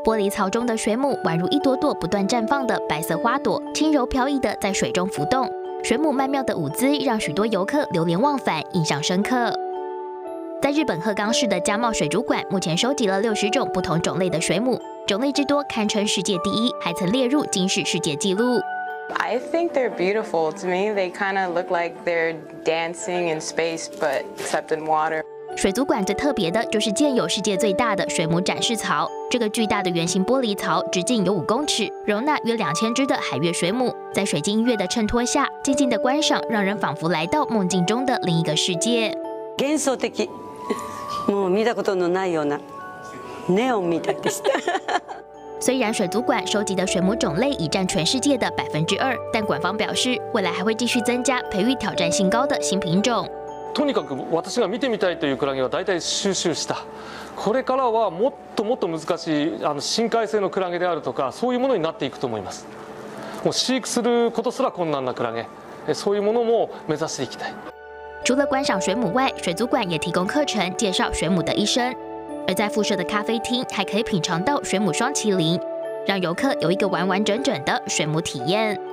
玻璃槽中的水母宛如一朵朵不断绽放的白色花朵，轻柔飘逸地在水中浮动。水母曼妙的舞姿让许多游客流连忘返，印象深刻。在日本鹤冈市的加茂水族馆，目前收集了60种不同种类的水母，种类之多堪称世界第一，还曾列入吉尼斯世界纪录。 I think they're beautiful. To me, they kind of look like they're dancing in space, but except in water. 水族馆最特别的就是建有世界最大的水母展示槽。这个巨大的圆形玻璃槽直径有5公尺，容纳约2000只的海月水母，在水晶音乐的衬托下，静静的观赏，让人仿佛来到梦境中的另一个世界。 幻想的。もう見たことのないようなネオンみたいでした。 虽然水族馆收集的水母种类已占全世界的2%，但馆方表示，未来还会继续增加培育挑战性高的新品种。 とにかく私が見てみたいというクラゲは大体収集した。これからはもっともっと難しい深海性のクラゲであるとか、そういうものになっていくと思います。もう飼育することすら困難なクラゲ、そういうものも目指していきたい。 除了观赏水母外，水族馆也提供课程介绍水母的一生。而在附设的咖啡厅，还可以品尝到水母双麒麟，让游客有一个完完整整的水母体验。